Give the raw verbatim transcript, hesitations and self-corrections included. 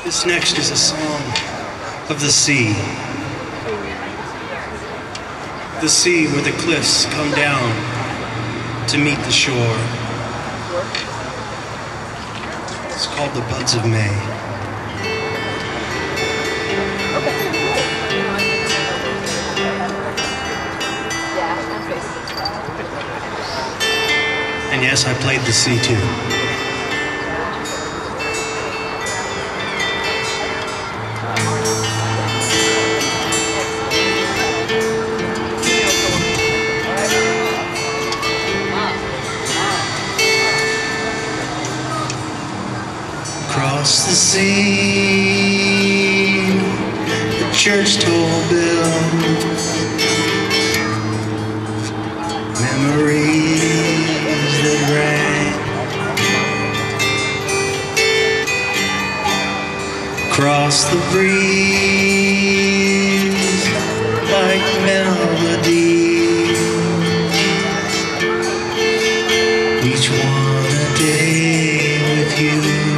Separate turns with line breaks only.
This next is a song of the sea. The sea where the cliffs come down to meet the shore. It's called The Buds of May. And yes, I played the sea too. Across the sea, the church toll bells, memories that rang. Across the breeze, like melodies, each one a day with you.